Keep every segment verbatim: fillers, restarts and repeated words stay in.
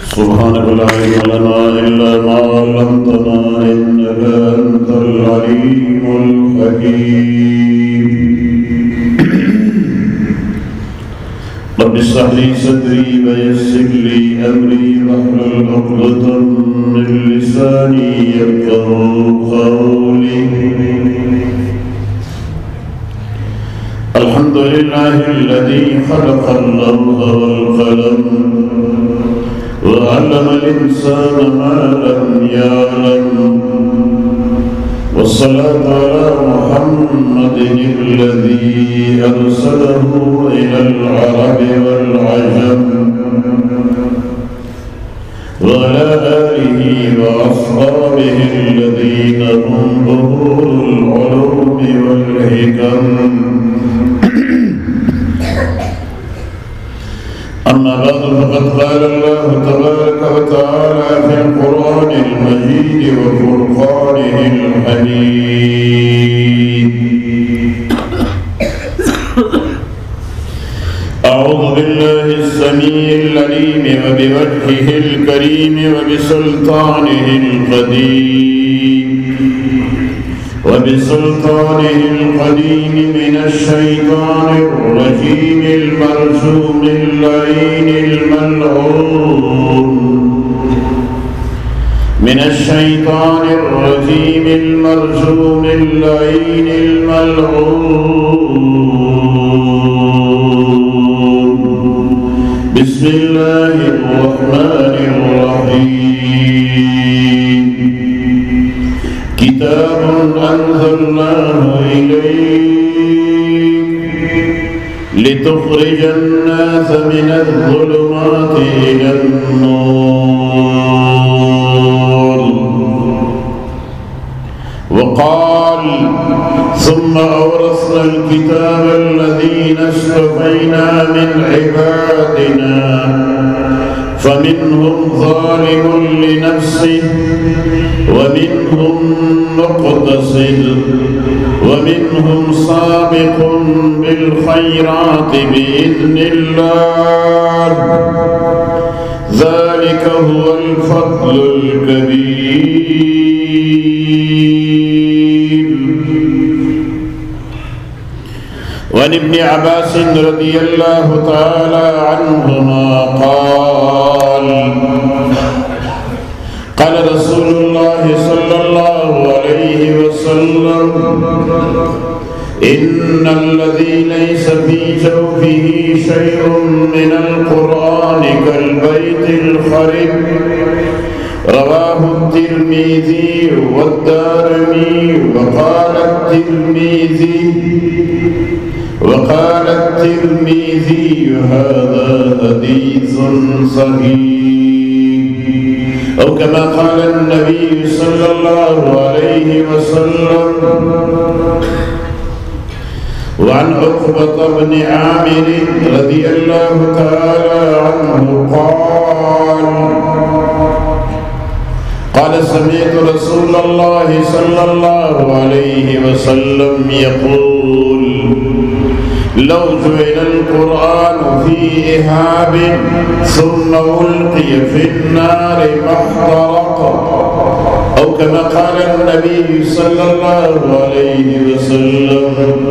سبحانك لا علم لنا إلا ما علمتنا إنك أنت العليم الحكيم. رب اشرح لي صدري ويسر لي أمري واحلل عقدة من لساني يفقهوا قولي. الحمد لله الذي خلق اللوح والقلم وعلم الإنسان ما لم يعلم، والصلاة على محمد الذي أرسله إلى العرب والعجم وعلى آله وأصحابه الذين هم ظهور العلوم والحكم. أما بعد فقد قال الله تبارك وتعالى في القرآن المجيد وفرقانه الحميد: أعوذ بالله السميع العليم وبوجهه الكريم وبسلطانه القديم وبسلطانه القديم من الشيطان الرجيم المرجوم اللعين الملعون من الشيطان الرجيم المرجوم اللعين الملعون. بسم الله الرحمن الرحيم. كتاب أنزلناه إليك لتخرج الناس من الظلمات إلى النور. وقال: ثم أورثنا الكتاب الذين اصطفينا من عبادنا فمنهم ظالم لنفسه ومنهم مقتصد ومنهم سابق بالخيرات بإذن الله. ذلك هو الفضل الكبير. وعن ابن عباس رضي الله تعالى عنهما قال: قال رسول الله صلى الله عليه وسلم: إن الذي ليس في جوفه شيء من القرآن كالبيت الخرب. رواه الترمذي والدارمي. وقال الترمذي وقال الترمذي هذا حديث صحيح، أو كما قال النبي صلى الله عليه وسلم. وعن عقبة بن عامر رضي الله تعالى عنه قال: قال: سمعت رسول الله صلى الله عليه وسلم يقول: لو جعل القرآن في إهاب ثم ألقي في النار ما احترق، أو كما قال النبي صلى الله عليه وسلم.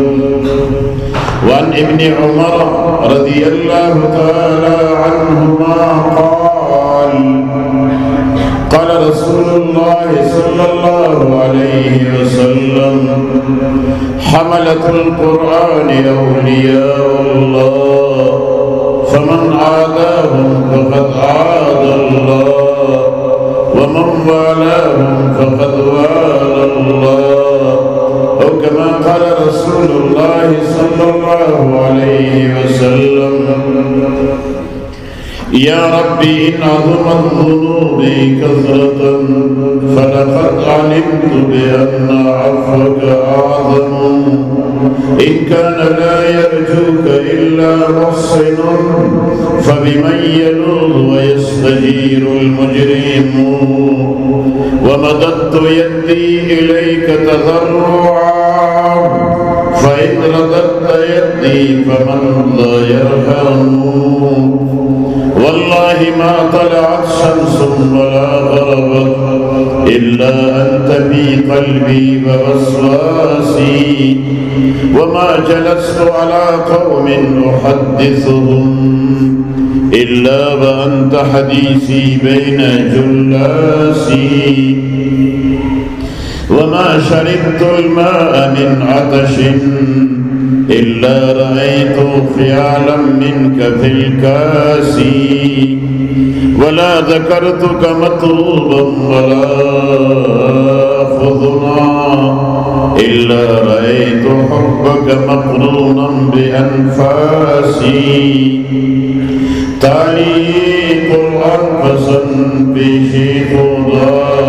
وعن ابن عمر رضي الله تعالى عنهما قال: قال رسول الله صلى الله عليه وسلم: حملة القرآن أولياء الله، فمن عاداهم فقد عاد الله، ومن والاهم فقد والى الله، أو كما قال رسول الله صلى الله عليه وسلم. يا ربي إن عظمت ذنوبي كثرة فلقد علمت بأن عفوك أعظم. إن كان لا يرجوك إلا محسن فبمن يلوذ ويستجير المجرم. ومددت يدي إليك تضرعا فإن رددت يدي فمن لا يرحم. वल्लाहि मा तलअत शम्सुन वला ग़रबत इल्ला अंत फी क़ल्बी व वस्वासी वमा जलस्तु अला क़ौमिन उहद्दिथुहुम इल्ला व अंत हदीसी बैन जुल्लासी वमा शरिबतुल माअ मिन अतशिन इल्ला रअयतु ख़ियालन मिनका फिल कासी वला ज़करतुका मतलूबन वला खुदना इल्ला रअयतु हुब्बका मक़रूनन बिअनफ़ासी ताली क़ुरआन पसंद पेशे खुदा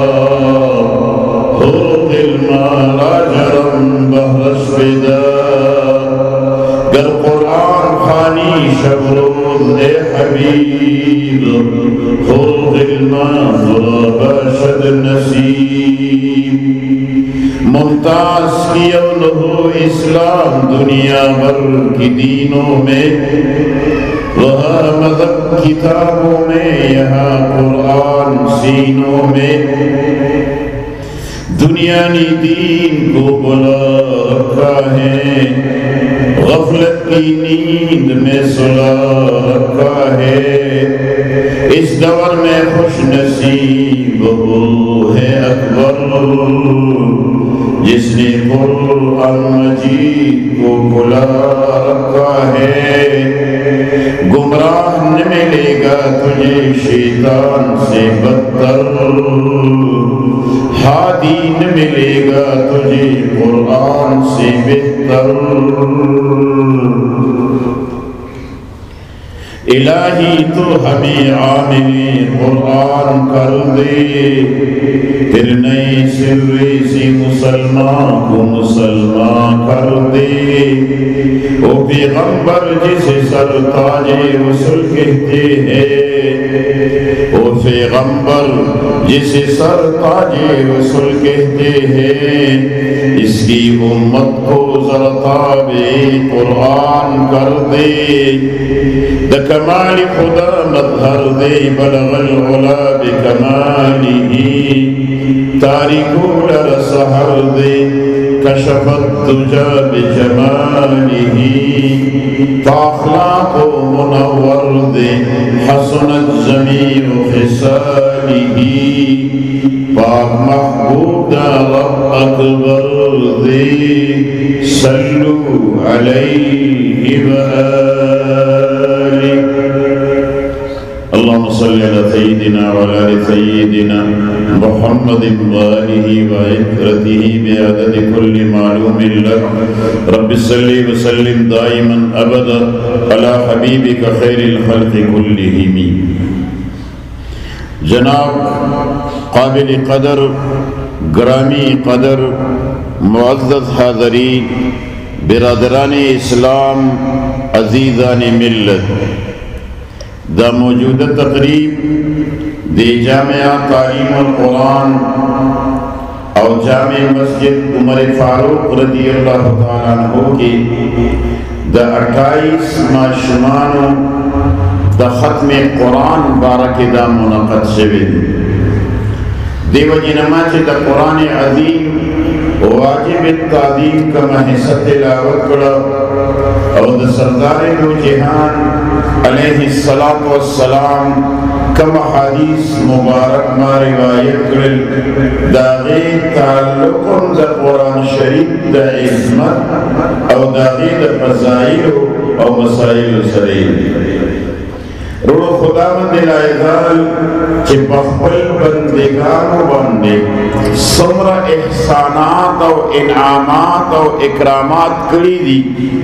उल्मा जरम बहरश विदा गर कुरान खानी शबरोज ए हबीब उल्मा बशद नसीब मुमताज किया लहू इस्लाम दुनिया भर की दीनों में वहाँ मज़हब किताबों में यहाँ कुरान सीनों में दुनिया ने दीन को बुला रखा है गफलत की नींद में सुला रखा है इस दौर में खुश नसीब वो है अकबर जिसने कुरान मजीद को बुला रखा है गुमराह न मिलेगा तुझे शैतान से बदतर हादी न मिलेगा तुझे कुरान से बेहतर इलाही तो हमें आमिले कुरान कर दे फिर नए सिरे से मुसलमान को मुसलमान कर दे ओ पैगंबर जिसे सरताजे रसूल कहते हैं ओ पैगंबर जिसे सरताजे रसूल कहते हैं इसकी उम्मत को जरा ताबे कुरान कर दे कमाल खुदा मजहर दे बलगल उला बिकमालिही तारिको लर सहर दे कशफत तुजा बिजमालिही ताखलाको मुनव्वर दे हसनत ज़मीर खिसालिही पाक महबूब दा रब अकबर दे सल्लु अलैहि व अल्लाहुम्मा सल्लि अला सय्यिदिना व अला आलि सय्यिदिना मुहम्मदिन व आलिहि व इत्रतिहि बिअददि कुल्लि मालूमिन लक रब्बि सल्लि व सल्लिम दाइमन अबदा अला हबीबिका खैरिल खल्क़ि कुल्लिहिम। जनाब काबिल कदर ग्रामी कदर मुअज़्ज़ज़ हाज़रीन बिरादरान इस्लाम अज़ीज़ान मिल्लत दा मौजूदा तकरीब दे जामिया तालीमुल कुरान और जामे मस्जिद उमर फारूक रज़ी अल्लाह तआला अन्हु की दा अट्ठाईस माशुमानो दा खत्म कुरान बारक दा मुनक़द शवे देव जिनमा चे दा कुरान अज़ीम वाजिब तादीम का हिस्सा तिलावत करा और द सरदार दो जहान अलैहिस्सलातु वस्सलाम कम हदीस मुबारक मा रिवायत करल दागे ताल्लुक़ द कुरान शरीफ द इस्मत और दागे द फज़ाइल और मसाइल सरे रोड़ो खुदावंद लाइज़ाल चे बखबल बंदेगानो बंदे समरा एहसानात और इनामात और इकरामात करी दी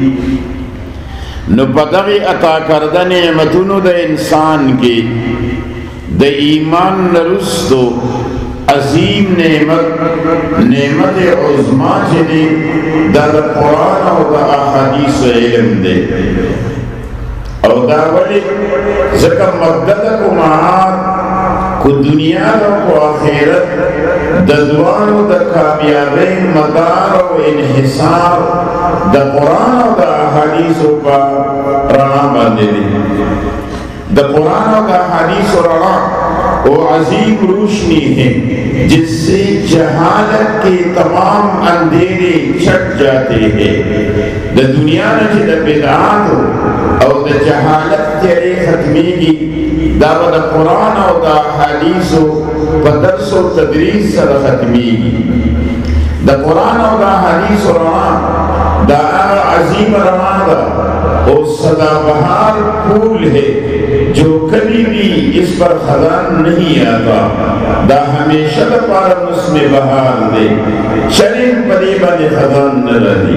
नु पदगी अता करदा नेमतुनु द इंसान के द ईमान नरुस्तो अजीम नेमत नेमत उज़्मा चे द कुरान और द अहादीस इल्म दे और दावली ज़का मदद को महार को दुनिया को आखिरत द दुआन द कामयाबी मदार और इन्हिसार द कुरान और द अहादीस पर राह बांधे द कुरान और द हदीस और अला वो अजीम रोशनी है जिससे जहालत के तमाम अंधेरे छट जाते हैं। द दुनिया में द बिदअत और द जहालत तेरे खत्मेगी दा द कुरान और द हदीस व दर्स और तदरीस सर खत्मेगी। द कुरान और द हदीस और अला दा अजीम रमादा और सदाबहार फूल है जो कभी भी इस पर खजान नहीं आता। दा हमेशा पार उसमें बहार दे चले पदे बदे खजान न रही।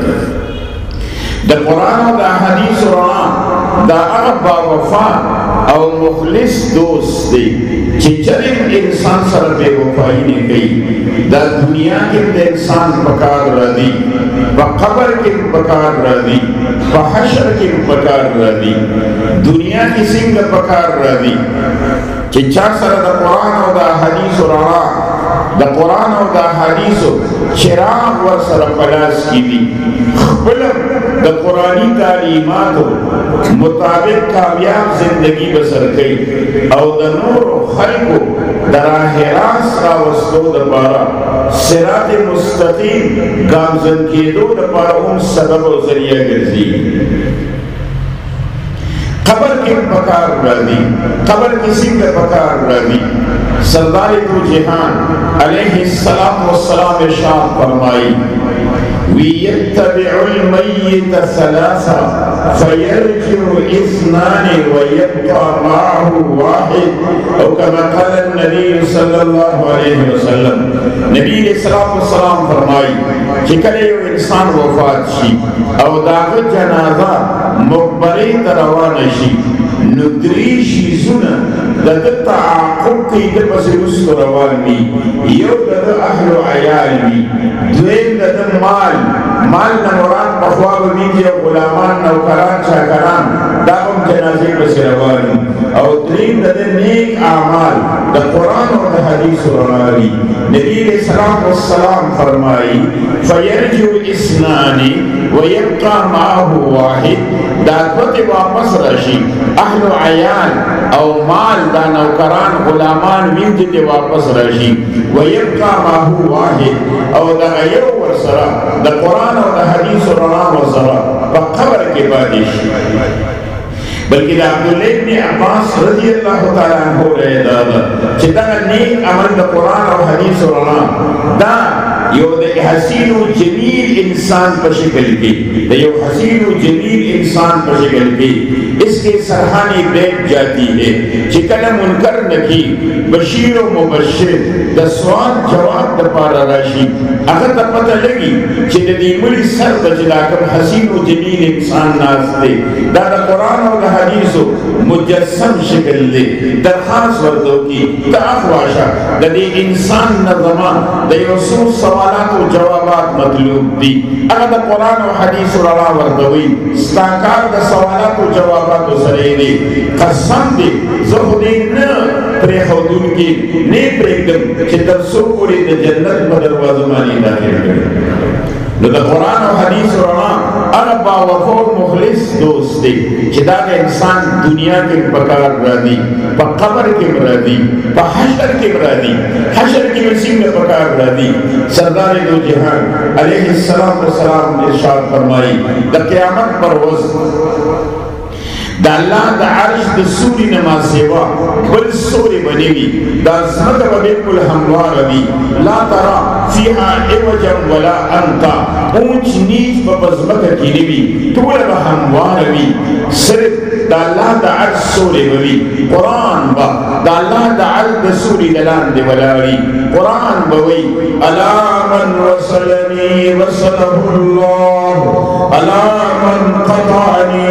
द कुरान व द हदीस और दा अब्बा वफा और मुखलिस दोस्त दे चिचरिम इंसान सर बेवफाई ने कही। दा दुनिया के इंसान पकार रही व कब्र के पकार रही व हशर के पकार रही दुनिया की सिंग पकार रही चिचा सर द कुरान और द हदीस और द कुरान और द हदीस चिराग वर सर पलास की भी खबलम द कुरानी तालीमात मुताबिक कामयाब जिंदगी बसर कई और द नूर खल्को दराह रास्त का वस्तु द पारा सिरात मुस्तकीम गामजन के दो द पारा उन सबब और जरिया गर्जी। खबर के पकार रही खबर किसी के पकार रही सरदार दो जहान अलैहिस्सलाम वस्सलाम इरशाद फरमाई वियत्तबिउल मय्यित सलासा फयरजिउ इस्नानि व यब्का माअहु वाहिद औ कमा क़ाल नबी सल्लल्लाहु अलैहि वसल्लम। नबी अलैहिस्सलाम वस्सलाम फरमाई कि कले इंसान वफात शी और दाग जनाजा मकबरे तरवान शी नुद्रीशी सुना दत्त आक़ुब की दबस उसको रवानी यो दत्त अहलो अयाली द्वेम दत्त माल माल नमरात बख्वाब बीजे गुलामान नौकरान शाकरान दागम जनाजे बस रवानी और द्वेम दत्त नेक आमाल द कुरान और द हदीस रवानी। नबी अलैहिस्सलाम वस्सलाम फरमाई फयरजु इस्नानी व यब्का माअहु वाहिद दावत वापस रशी अहलो अयाल और माल दा नौकरान गुलामान मिलते वापस रशी व यब्का माअहु वाहिद और दा यो वसरा द कुरान और द हदीस और वसरा व खबर के बादिश। बल्कि अब्दुल्लाह इब्न अब्बास रज़ियल्लाहु ताला अन्हु रहे दादा चिता नेक अमल द कुरान और हदीस और दा यो दे हसीन व जमील इंसान पर शक्ल की यो हसीन व जमील इंसान पर शक्ल की इसके सरहानी बैठ जाती है चिकन मुनकर नकी बशीर व मुबश्शिर द सवाल जवाब द पारा राशि अगर द पता लगी कि दी मुड़ी सर बजला कर हसीन व जमील इंसान नास्ते दा द कुरान और द हदीस मुजस्सम शक्ल दे दरखास्त वर्दो की ताखवाशा द दी इंसान नज़मा द रसूल सवालात व जवाबात मतलूब दी अगर द कुरान और हदीस और अला वर्दवी स्ताकार द सवालात व जवाबात व सरेदे कसम दे ज़ुहदीन प्रे खौदून की ने प्रेगम कि तरसो पूरी द जन्नत व दरवाज़ मानी दाखिल करे। द कुरान और हदीस और अरबा वफोर मुखलिस दोस्त चिदा के इंसान दुनिया के पकार रादी प कब्र के रादी प हशर के रादी हशर की वसीम में पकार रादी। सरदार दो जहान अलैहिस्सलाम वस्सलाम ने इरशाद फरमाई द क़यामत पर वज़ द अल्लाह द अर्श द सूरी नमा सेवा बल सूरी बनेगी द ज़मत व बिल्कुल हमवार भी ला तरा फीहा इवजम वला अंता ऊंच नीच बज़मत की नबी तूल व हमवार भी सिर्फ द अल्लाह द अर्श सूरी बवी कुरान बा द अल्लाह द अर्श द सूरी दलान दे वलारी कुरान बवी अला मन वसलनी वसलहुल्लाह अला मन क़तानी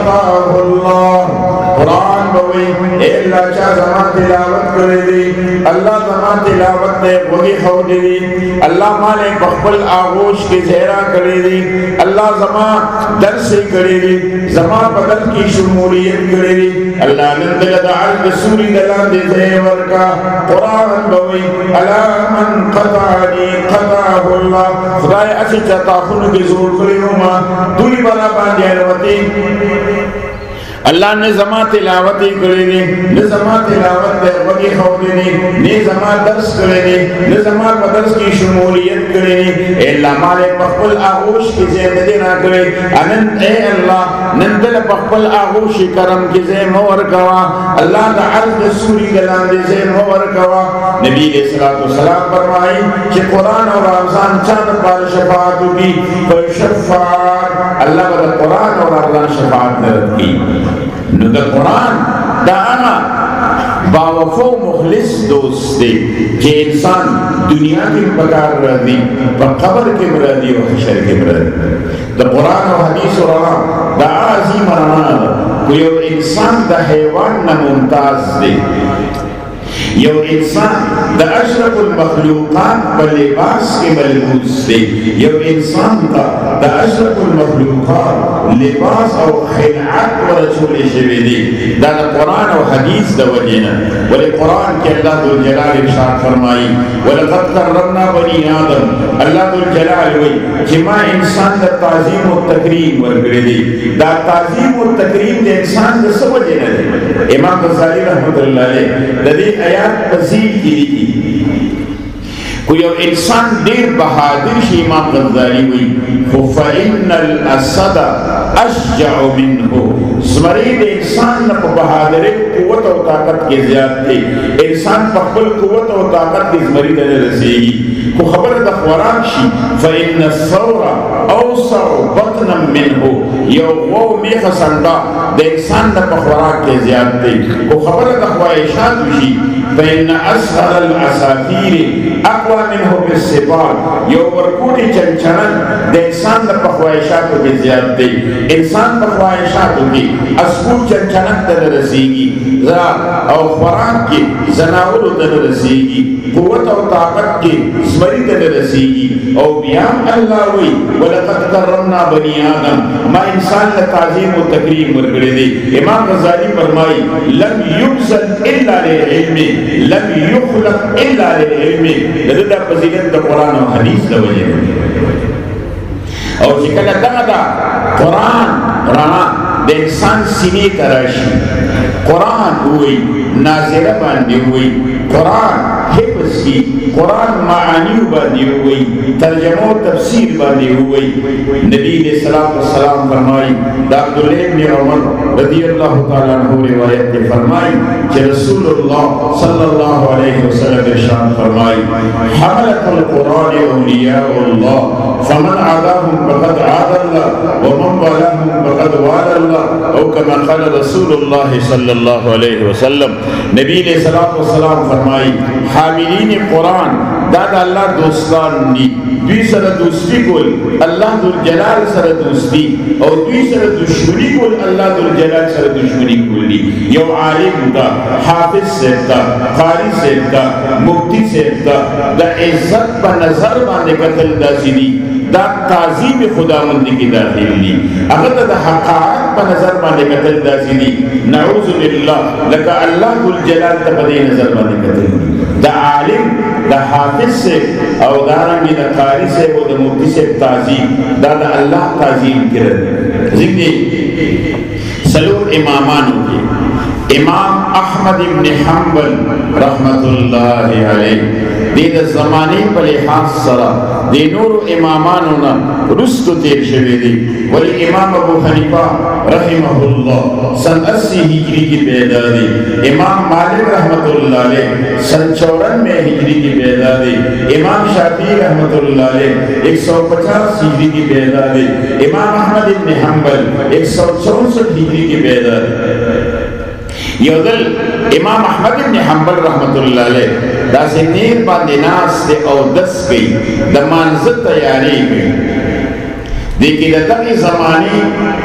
क़ताहुल्लाह। कुरान बवी अल्लाह चा ज़मान तिलावत करे दी अल्लाह ज़मान तिलावत ने वही खो दे दी अल्लाह माले बखबल आगोश के ज़हरा करे दी अल्लाह ज़मान दर से करे दी ज़मान बदल की शुमूलियत करे दी अल्लाह नंदल दाल बसूरी दलान दे ज़ेवर का कुरान बवी अला मन क़तानी क़ताहुल्लाह। खुदाए अच्छी चाहता खुन के जोर करे हुमा दूरी बना बांधिया नवती اللہ نے زما تلاوتی کرے دے نے زما تلاوت دے وگی خودے دے نے زما درس کرے دے نے زما درس کی شمولیت کرے دے اے اللہ مالے پخپل آغوش کی زیادتی نہ کرے انن اے اللہ نندل پخپل آغوش کرم کی زی مور کوا اللہ دا عرض سوری گلان دے زی مور کوا نبی علیہ السلام فرمائی کہ قرآن اور رمضان چاند پار شفاعتو کی پر شفاعت اللہ بدا قرآن اور رمضان شفاعت نرد کی نو دا قرآن دا آنا باوفو مخلص دوست دے کہ انسان دنیا کی پکار رہ دی پر قبر کے مرہ دی و حشر کے مرہ دی دا قرآن و حدیث و رہا دا عظیم رہا کوئی انسان دا حیوان نممتاز دے یو انسان دا اشرف المخلوقات بلباس کے ملبوس دے یو انسان دا دا اشرف المخلوقات لباس او خلعات ورسول شوی دے دا دا قرآن و حدیث دا وجینا ولی قرآن کے اللہ ذو الجلال ارشاد فرمائی وَلَقَدْ كَرَّمْنَا بَنِي آدَمَ اللہ ذو الجلال ہوئی کہ ما انسان دا تعظیم و تکریم ورگرے دے دا تعظیم و تکریم دے انسان دا سب وجینا دے امام غزالی رحمت اللہ علیہ دا دے آیات تفصیل کی دی کوئی انسان دیر بہادر شی امام غزالی ہوئی فَإِنَّ الْأَسَدَ أَشْجَعُ مِنْهُ زمرید انسان نہ بہادر قوت و طاقت کے زیاد تھے انسان پخبل قوت و طاقت کی زمرید نے رسے گی کو خبر دا خوراک شی فَإِنَّ الثَّوْرَ أَوْسَعُ بَطْنًا مِنْهُ یو وہ میخ سنڈا دا انسان نہ خوراک کے زیاد تھے کو خبر دا خواہشات شی فَإِنَّ أَسْهَرَ الْعَسَافِيرِ اقوى منه بالسبار یو ورکوٹی چنچنن دے انسان دا پخواہشاتو کی زیاد دے انسان پخواہشاتو کی اسکول چنچنن تر رسیگی ذرا او خوراک کی زناولو تر رسیگی قوت و طاقت کی زمری تر رسیگی او بیان اللہ ہوئی وَلَقَدْ كَرَّمْنَا بَنِي آدَمَ ما انسان لا تعظیم و تکریم ورکڑے دے امام غزالی فرمائی لم یبزل الا للعلم لم یخلق الا للعلم لدہ فضیلت دا قرآن و حدیث دا وجہ اور جکل دا دا قرآن رہا دا انسان سینے تراشی قرآن ہوئی نازلہ باندی ہوئی قرآن حفظ کی قرآن معانی باندی ہوئی ترجمہ و تفسیر باندی ہوئی نبی علیہ السلام فرمائی دا عبداللہ ابن عمر رضی اللہ تعالیٰ عنہ روایت کے فرمائی کہ رسول اللہ صلی اللہ علیہ وسلم ارشاد فرمائی حملت القرآن اولیاء اللہ فمن عاداهم فقد عاد اللہ ومن والاهم فقد وال اللہ او کما قال رسول اللہ صلی اللہ علیہ وسلم نبی علیہ السلام فرمائی حاملین قرآن دادا اللہ دوستان دی دوی سر دوستی کول اللہ دل جلال سر دوستی اور دوی سر دشمنی کول اللہ دل جلال سر دشمنی کول دی یو عالم دا حافظ سیب دا قاری سیب دا مفتی سیب دا دا عزت پا نظر بانے قتل دا سیدی دا تعظیم خدا مندی کی داخل لی اگر دا حقارت پا نظر بانے قتل دا سیدی نعوذ باللہ لکا اللہ دل جلال تا پدے نظر بانے قتل لی دا عالم دا حافظ سے او دارنگی دا قاری سے و دا مفتی سے تعظیم دا دا اللہ تعظیم کرد ذکر سلور امامانوں کے امام احمد ابن حنبل رحمت اللہ علیہ دید زمانی پر لحاظ سرا دی نور امامانونا رستو تیر شوی دی ولی امام ابو حنیفہ رحمہ اللہ سن اسی ہجری کی پیدا دی امام مالک رحمت اللہ علیہ سن چورن میں ہجری کی پیدا دی امام شافعی رحمت اللہ علیہ ایک سو پچاس ہجری کی پیدا دی امام احمد ابن حنبل ایک سو چونسٹھ ہجری کی پیدا دی یودل امام احمد ابن حنبل رحمت اللہ علیہ دا سے نیر باندے ناس دے او دس گئی دا منزل تیاری گئی دیکھیں دا تقی زمانی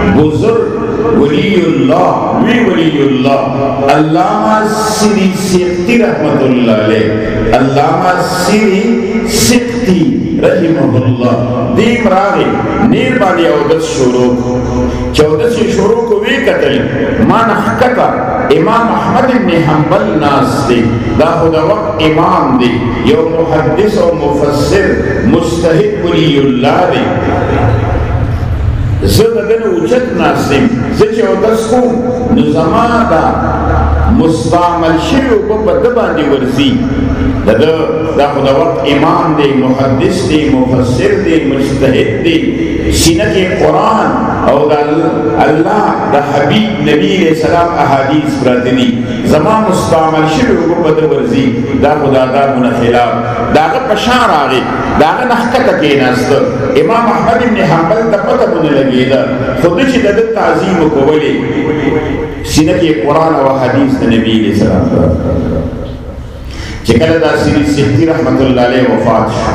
بزرگ ولی اللہ وی ولی اللہ علامہ سری سیقتی رحمت اللہ علیہ علامہ سری سیقتی رحمہ اللہ دیم راغی نیر باندے او دس شروع چودس شروع کو وی قتل مانا حقتا امام احمد ابن حنبل ناس دے دا خدا وقت امام دے یو محدث و مفسر مستحب ولی اللہ دے زه د ده نه اوچت ناست یم زه چې اودس کوم نو زما دا مستعمل شوي اوبه په ده باندې ورځي د ده دا خو د وخت امام دی محدث دی مفسر دی مجتهد دی سینه کې قرآن او د الله د حبیب نبی علیہ السلام احادیث پراته دي زما مستعمل شوي اوبه په ده ورځي دا خو د آدابو نه خلاف د هغه په شا راغی د هغه نه ښکته کېناسته امام احمد ابن حنبل ته پته ونه لګېده خو ده چې د ده تعظیم وکولې سینه کې قرآن او حدیث د نبی علیہ السلام چې کله دا سری سیختی رحمت الله علیه وفات شو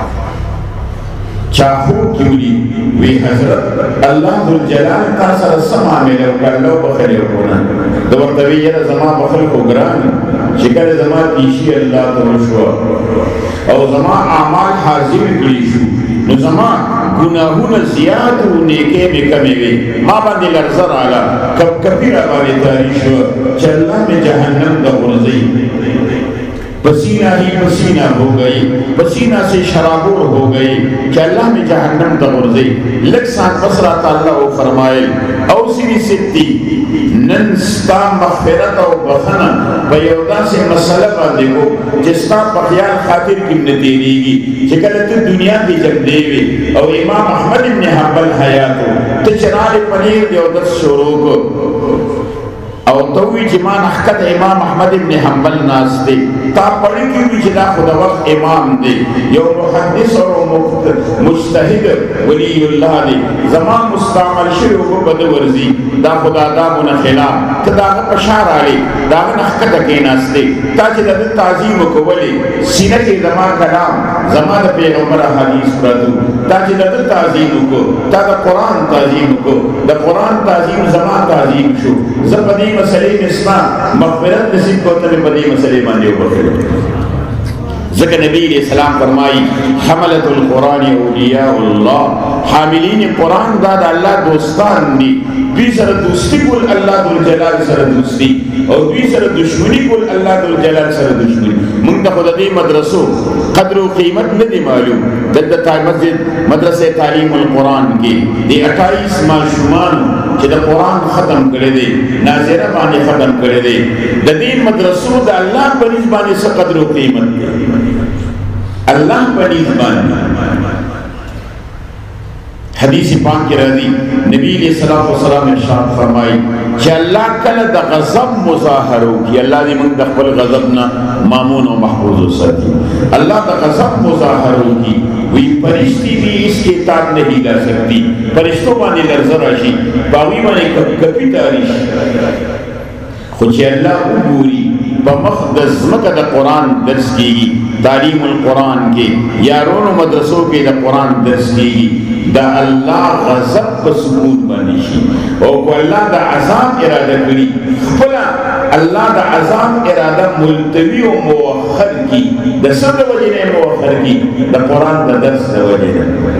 چاہو کیولی وی حضرت اللہ ذوالجلال تا سر سما میلے وکرلو بخلی وکونا دورتوی یرا زما بخل کو گرانی شکر زما تیشی اللہ ترشو او زما اعمال حاضر کلیشو نو زما گناہون زیاد و نیکے میں کمی وی ما باندی لرزر آلا کب کبھی رباوی تاریشو چا اللہ میں جہنم دا غرزی پسینہ ہی پسینہ ہو گئی پسینہ سے شرابور ہو گئی کہ اللہ میں جہنم دغرزی لگ سان بسرات اللہ و فرمائل او سیری ستی ننستا مغفرت و بخنا بیودا سے مسئلہ باندے کو جستا بخیال خاطر کم نتیری گی چکلت دنیا کی جب دیوی او امام احمد ابن حنبل حیاتو تچرال پنیر دیودت شروع کو او توی جمان احکت امام احمد ابن حنبل ناس دے تا پڑھی کیوی جدا خدا وقت امام دے یو محدث اور مجتہد ولی اللہ دے زمان مستعمل شروع کو بدورزی دا خدا دامنا خلاف تا داغا پشار آلے داغا احکت کے ناس دے تا جدا دا تعظیم کو ولی سینہ کے زمان کلام زمان دا پیغمبر حدیث پردو تا جدا دا تعظیم کو تا دا قرآن تعظیم کو دا قرآن تعظیم زمان تعظیم شو زبدی مسئلے اسلام مغفرت نصیب کو تب بدی مسئلے مانے اوپر ذکر نبی علیہ السلام فرمائی حملت القرآن اولیاء اللہ حاملین قرآن داد اللہ دوستان دی دوی سر دوستی کل اللہ ذوالجلال سر دوستی اور دوی سر دشمنی کل اللہ ذوالجلال سر دشمنی منگتا خدا دی مدرسو قدر و قیمت ندی معلوم دلتا مسجد مدرسہ تعلیم القرآن کی دی اٹھائیس معشومان کہ دا قرآن ختم کرے دے ناظرہ بانے ختم کرے دے دا دی مدرسو دا اللہ پنیز بانے سے قدر و قیمت دے اللہ پنیز بانے حدیث پاک کی رضی نبی علیہ السلام ارشاد فرمائی کہ اللہ کل دا غضب مظاہرو کی اللہ دی منگ دا خبر غضبنا مامون و محفوظ و ساتھی اللہ دا غضب مظاہرو کی وی پرشتی بھی اس کے اطاعت نہیں کر سکتی پرشتوں بانے لرزر آشی باوی بانے کبھی کبھی تاریش خوچے اللہ عبوری بمخدز مکہ دا قرآن درس کی گی تعلیم القرآن کے یارون و مدرسوں کے دا قرآن درس کی گی دا اللہ غضب کا ثبوت بانیشی اور کو اللہ دا عذاب ارادہ کری خلا اللہ دا عذاب ارادہ ملتوی و موخر کی دا صد وجہ موخر کی دا قرآن دا درس دا وجہ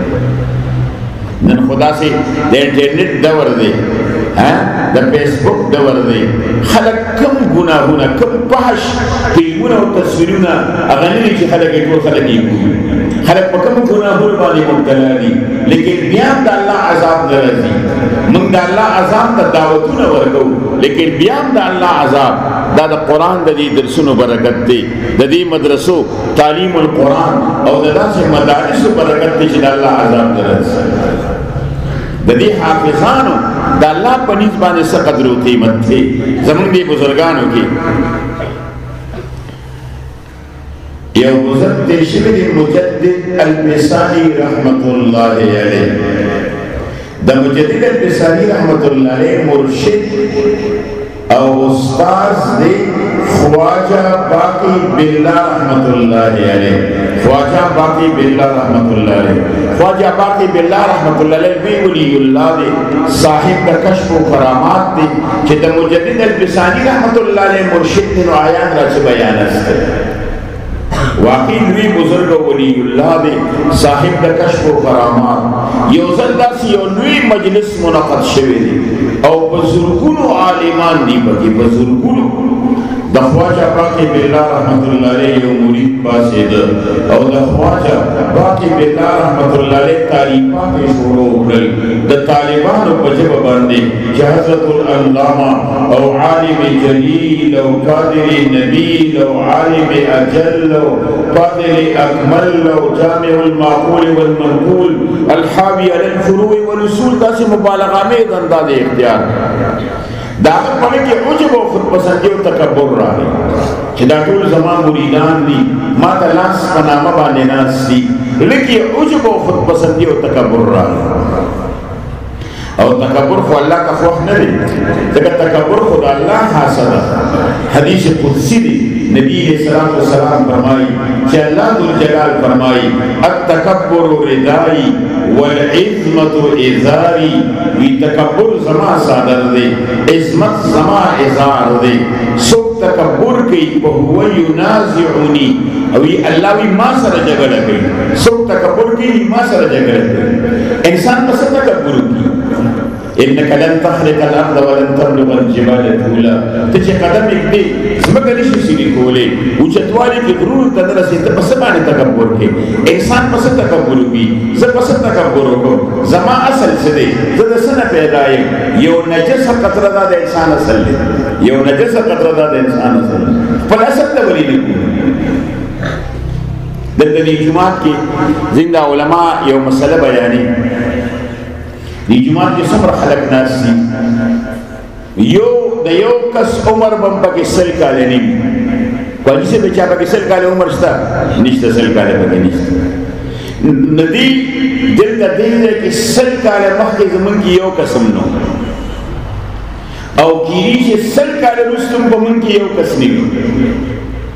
نن خدا سے دا انٹرنیٹ دور دے دا فیس بک دور دے خلق کم گناہونا کم پاش فیلمونا و تصویرونا اغنینی چی خلق ایٹو خلقی ہوئی خلق پا کم گناہون بانی مبتلا دی لیکن بیان دا اللہ عذاب درازی من دا اللہ عذاب دا دعوتونا ورگو لیکن بیان دا اللہ عذاب دا دا قرآن دا دی درسون و برکت دے دا دی مدرسو تعلیم القرآن او دا دا سے مدارس و برکت دے چی دا اللہ عذاب درازی دا دی حافظانو دا اللہ پنیز بانے سے قدر و قیمت تھے زمن دی بزرگانو کی یو بزرگ تیشوی دی مجدد البسانی رحمت اللہ علیہ دا مجدد البسانی رحمت اللہ علیہ مرشد او استاذ دی خواجہ باقی باللہ رحمت اللہ علیہ خواجہ باقی باللہ رحمت اللہ علیہ خواجہ باقی باللہ رحمت اللہ علیہ بھی ولی اللہ دے صاحب کا کشف و کرامات دے کہ دا مجدد البسانی رحمت اللہ علیہ مرشد دن و آیان را چھ بیان استے واقعی نوی بزرگ ولی اللہ دے صاحب دا کشف و کرامات یو زندہ سی یو نوی مجلس منعقد شوے دے او بزرگونو عالمان دی بکی بزرگونو د خواجه باقی بالله رحمت الله علیه یو مرید پاسید او د خواجه باقی بالله رحمت الله علیه تعریفات یې شروع کړل د طالبانو په ژبه باندې چې حضرت العلامه او عالم جلیل او قادر نبیل او عالم اجل او قادر اکمل او جامع المعقول والمنقول الحاوی علی الفروع والاصول داسې مبالغه آمیز انداز اختیار دا هغه په کې عجب او خودپسندي او تکبر راغی چې دا ټول زما مریدان دي ما ته لاس په نامه باندې ناست دي لکه عجب او خودپسندي او تکبر راغی او تکبر خو الله کا خوښ نه دی ځکه تکبر خو د الله خاصه ده حدیث قدسی دی نبی علیہ السلام فرمائی کہ اللہ ذوالجلال فرمائی التکبر ردائی والعظمت ازاری وی تکبر زما صادر دے عظمت زما ازار دے سوک تکبر کی فہو ینازعنی وی اللہ وی ما سر جگڑ گئی سوک تکبر کی ما سر جگڑ گئی انسان بس تکبر کی انك لن تخرق الارض ولن تبلغ الجبال طولا تجي قدمك دي زمکه نشي سړي کولې او چتوالي کې غرور ته رسېد ته پس باندې تکبر کې انسان پس تکبر وي زه پس تکبر وکم زما اصل څه دی زه د سنه پیدا یم یو نجس قطره ده د انسان اصل دی یو نجس قطره ده د انسان اصل په اصل ته ولې نه د دې جمعات کې زنده علما یو مسله بیانې دی جماعت کے سمر خلق ناس سی یو دا یو کس عمر بم پاکی سل کالے نیم کوئی جسے بچا پاکی سل کالے عمر شتا نشتا سل کالے پاکی نشتا ندی دل دا دل دے کہ سل کالے مخی زمن کی یو کسم نو او گیری چے سل کالے رستم پا من کی یو کس نیم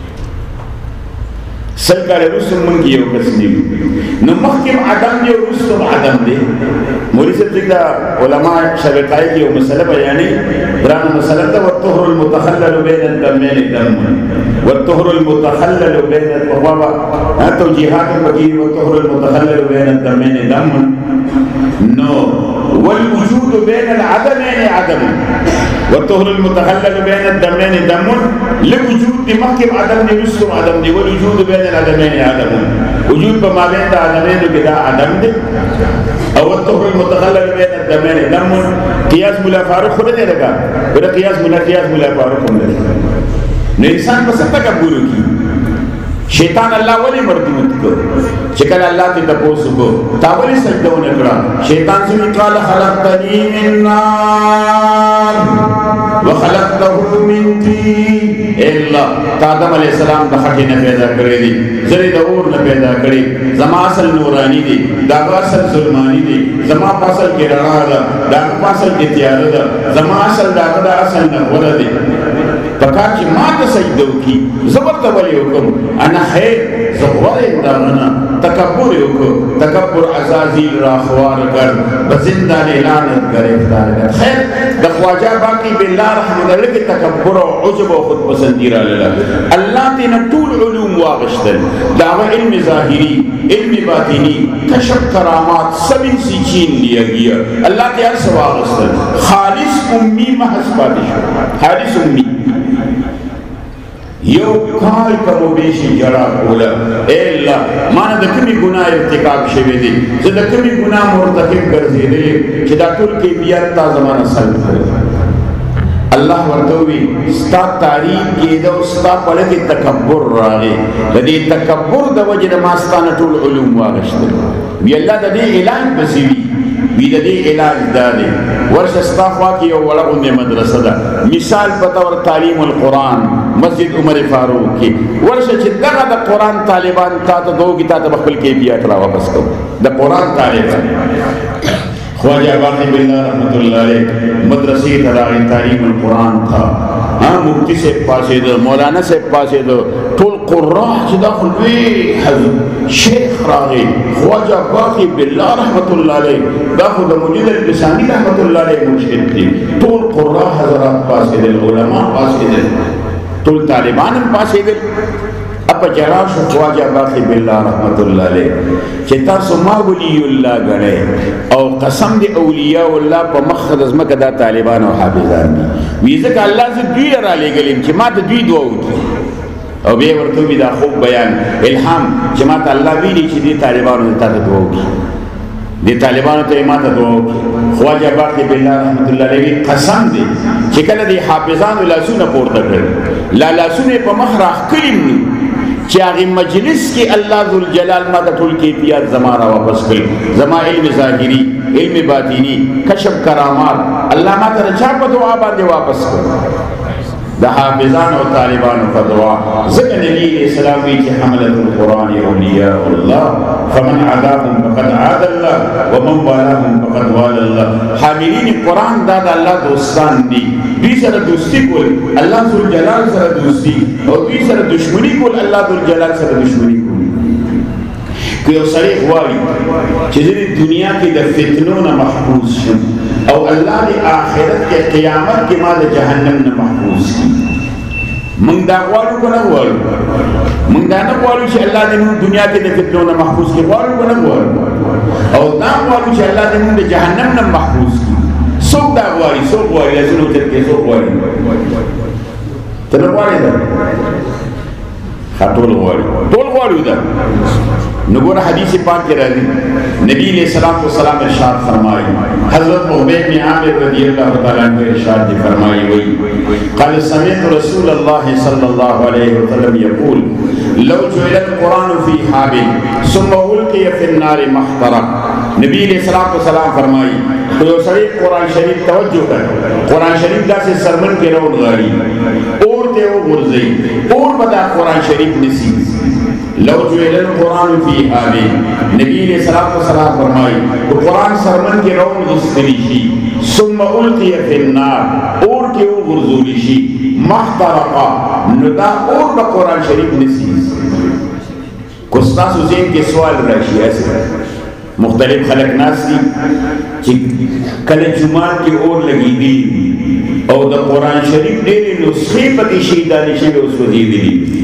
سل کالے رستم من کی یو کس نیم نو مخیم عدم دے و رستم عدم دے مولی سے تک دا علماء شبقائی کی وہ مسئلہ بیانی برانا مسئلہ دا والطهر المتخلل بین الدمین دم والطهر المتخلل بین الطهر توجیحات بکیر والطهر المتخلل بین الدمین دم نو والوجود بین العدمین عدم والطهر المتخلل بین الدمین دم لوجود دی محکم عدم دی رسم عدم دی والوجود بین العدمین عدم وجود بما بین دا عدمین بدا عدم دی او الطهر المتخلل بین الدمین دم قیاس مولا فاروق خود نہیں لگا بڑا قیاس مولا قیاس مولا فاروق خود نہیں نو انسان بس تکبر کی شیطان اللہ ولی مردود کو چکل اللہ تی تپوسو کو تاولی سجدہ نکڑا شیطان سے قال خلقتنی من نار وخلقته من طین اے اللہ تا آدم علیہ السلام دا خٹی نے پیدا کرے دی زری دا اور نے پیدا کرے زما اصل نورانی دی داغا اصل ظلمانی دی زما پاسل کی رڑا دا داغا پاسل کی تیار دا زما اصل داغا دا اصل نور دی پکار چی ما تا سجدو کی زبر ولی حکم انا خیر زغور داغنا تکبر حکم تکبر عزازیل را خوار کر بزندان اعلانت گرفتار کر خیر دا خواجہ باقی باللہ رحمت اللہ کی تکبر و عجب و خود پسندی را للا اللہ تینا طول علوم واغشتن داغا علم ظاہری علم باطنی کشف کرامات سب ان سی چین لیا گیا اللہ تیار سے واغشتن خالص امی محض پادشو خالص امی یو کال کمو بیشی جڑا کولا اے اللہ مانا دا کمی گناہ ارتکاب شوی دی زدہ کمی گناہ مرتکب کرزی دی چی دا کل کی بیار تا زمانہ سلف کرد اللہ ورطوی ستا تاریخ کی دا ستا پڑھتی تکبر راگی لدی تکبر دا وجد ماستانا طول علوم واغشت بی اللہ دا دی علاج بسیوی بی دا دی علاج دا دی ورش استاخوا کی یو ولغن دی مدرسہ دا مثال بطور تعلیم القرآن مسجد عمر فاروق کی ورش چی دغا دا قرآن طالبان تا تا دو کی تا تا بخبل کے بیات را واپس کو دا قرآن طالبان خواجہ باقی باللہ رحمت اللہ علیہ مدرسی تراغی تعلیم القرآن تھا ہاں مفتی سے پاسے دو مولانا سے پاسے دو طول قرآن چی داخل بی حضر شیخ راغی خواجہ باقی باللہ رحمت اللہ علیہ داخل دا مجید البسانی رحمت اللہ علیہ مشکل تھی طول قرآن حضرات پاسے دل علماء پاسے دل طول طالبان پاسے دل اپا جراش خواجہ باقی باللہ رحمت اللہ علیہ چتا سما ولی اللہ گنے او قسم دی اولیاء اللہ پا مخد از مکہ دا طالبان و حافظان دی ویزک اللہ سے دوی لرا لے گلیم چی ما تا دوی دعاو کی او بے ورطو بھی دا خوب بیان الہام چی ما تا اللہ ویلی چی دی طالبان و تا دعاو کی دی طالبان تو ایمان دعاو کی خواجہ باقی باللہ رحمت اللہ علیہ قسم دی چکل دی حافظان و لاسون پورتا کر لا لاسون پا مخراخ کلیم نی چی آغی مجلس کی اللہ ذوالجلال ما دطول کیفیات زمارہ واپس کل زما علم ظاہری علم باطینی کشف کرامات اللہ ما ترچا پا دعا باندے واپس کل دا حافظان و طالبان و دعا ذکر نبی علیہ السلام کی حملت القرآن اولیاء اللہ فمن عداهم فقد عاد اللہ ومن والاهم فقد وال اللہ حاملین قرآن دادا اللہ دوستان دی دوی سر دوستی کل اللہ ذوالجلال سر دوستی اور دوی سر دشمنی کل اللہ ذوالجلال سر دشمنی کل کہ او سریح واری چیزی دنیا کی در فتنوں نہ محفوظ شن او اللہ دی آخرت کے قیامت کے ماں جہنم نہ محفوظ کی منگ دا قوالو کو نگوالو منگ دا نگوالو چی اللہ دی دنیا کے در فتنوں نہ محفوظ کی قوالو کو نگوالو او دا قوالو چی اللہ دی جہنم نہ محفوظ کی سوک دا غواری سوک غواری لسنو ترکے سوک غواری تنگواری دا خطول غواری طول غواری دا نگور حدیث پاک کے رہی نبی علیہ السلام کو سلام ارشاد فرمائی حضرت عبید بن عامر رضی اللہ تعالیٰ عنہ ارشاد دی فرمائی ہوئی قال سمعت رسول اللہ صلی اللہ علیہ وسلم یقول لو جعل القرآن فی حابل ثم القی فی النار محترق نبی علیہ السلام کو سلام فرمائی تو شریف قرآن شریف توجہ کر قرآن شریف دا سے سرمن کے روڈ غاری اور تے وہ غرزی اور بدا قرآن شریف نسی لو جعل القرآن فی حابل نبی علیہ السلام فرمائی تو قرآن سرمن کے روڈ غسطریشی ثم القی فی النار اور تے وہ غرزولیشی محترقا ندا اور با قرآن شریف نسی کستاس حسین کے سوال رہشی ایسے مختلف خلق ناس دی کل جمعات کی اور لگی دی اور دا قرآن شریف دیلی نسخے پکی شیدانی شیئے اس کو دی دی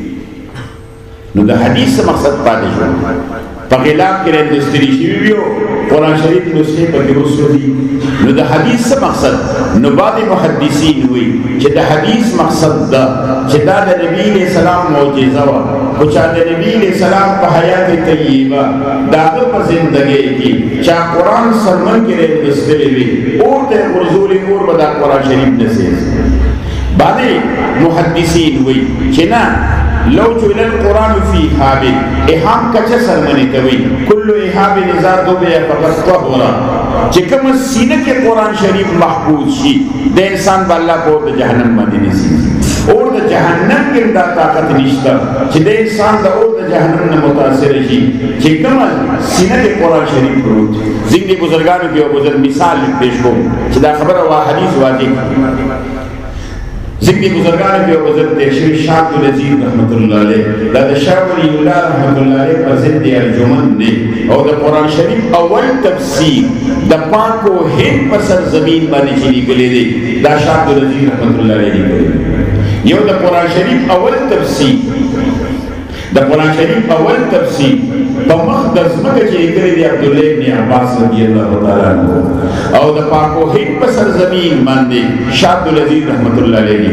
نو دا حدیث سے مقصد پاتے شو پاکیلاب کے رہے دستری شیوی بیو قرآن شریف نسخے پکی اس کو دی نو دا حدیث سے مقصد نو بعد محدثین ہوئی چھ دا حدیث مقصد دا چھ دا دا نبی علیہ السلام موجزہ وا کچھا دا نبی علیہ السلام پا حیات طیبہ داغر پا زندگی کی چاہ قرآن سرمن کے رہے دستری بھی اور تے غرزولی اور بدا قرآن شریف نسیز بعد محدثین ہوئی چنا لو جعل القرآن فی حابل احام کچھ سرمنی توی کلو احابل ازا دو بے فقط طہورا چکم سینہ کے قرآن شریف محفوظ شی دے انسان با اللہ کو دا جہنم ماندی نسی اور دا جہنم کے دا طاقت نشتا چھ دے انسان دا اور دا جہنم نہ متاثر شی چکم سینہ کے قرآن شریف کروت زندگی بزرگانوں کی بزرگ مثال پیش کو چھ دا خبر ہوا حدیث واجب ذکری بزرگان کے وزر تیشوی شاہد العزیز رحمت اللہ علیہ دا دا شاہ ولی اللہ رحمت اللہ علیہ پر ضد ارجمن نے اور دا قرآن شریف اول تفسیر دا پاک و ہند پسر زمین بانے چلی گلے دے دا شاہد العزیز رحمت اللہ علیہ گلے یہ دا قرآن شریف اول تفسیر دا قرآن شریف اول تفسیر پا مخدس مکہ چلی گلے دے عبداللہ ابن عباس رضی اللہ تعالیٰ عنہ اور دا پاک و ہند پسر زمین باندے شاہد العزیز رحمت اللہ علیہ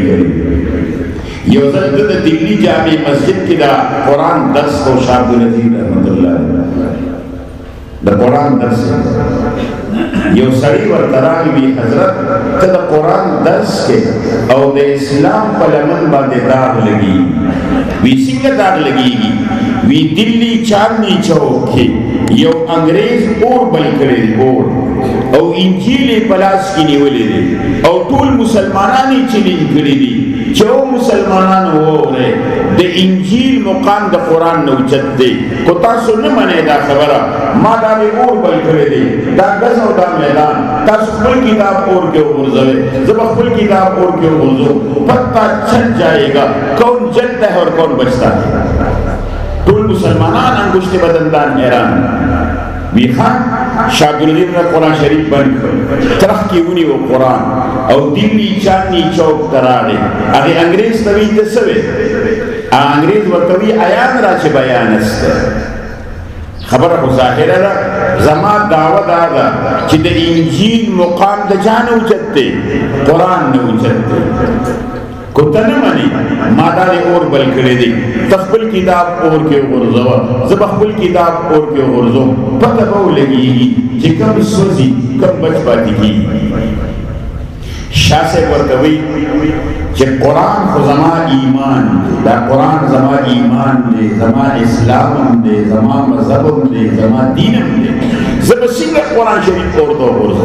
یہ وزن دا دلی جامع مسجد کی دا قرآن درس کو شاہد العزیز رحمت اللہ علیہ دا قرآن درس یہ سڑی ورطرانی بھی حضرت تا دا قرآن درس کے اور دا اسلام پلمن با دے داغ لگی وی سنگا داغ لگی گی وی دلی چاندنی چوکے یو انگریز اور بل کرے اور او انجیل پلاس کی نیولے دے او طول مسلمانانی چلین کرے دی چو مسلمانان ہو رہے دے انجیل مقام دا قرآن نوچت دے کو تاسو نمانے دا خبرہ ما دا دے اور بل کرے دے دا گز و دا میدان تاسو خبر کتاب اور کیوں غرزوے زب خبر کتاب اور کیوں غرزو پتہ چھت جائے گا کون جلتا ہے اور کون بچتا ہے طول مسلمانان انگوشت بدندان حیران بیخان شاہد العزیز نے قرآن شریف بند ترخ کی ہونی وہ قرآن اور دلی چاندنی چوک ترارے اگر انگریز طویل دسوے انگریز وقت ورطوی آیان را چه بیان است خبر خو ظاهره را زما دعوه دادا چې د انجیل مقام د چا نه اوچت دی قرآن نه اوچت دی کته نه مني ما دا اور بل کړی دی تخبل کتاب اور کې ورځو زب خپل کتاب اور کې ورځو پته به ولګي چې کوم سوزي کوم بچ پاتې کی شاه سے ورتوي چې قرآن خو زما ایمان دی دا قرآن زما ایمان دی زما اسلام دی زما مذهب دی زما دین دی زب څنګه قرآن شریف اورته ورځو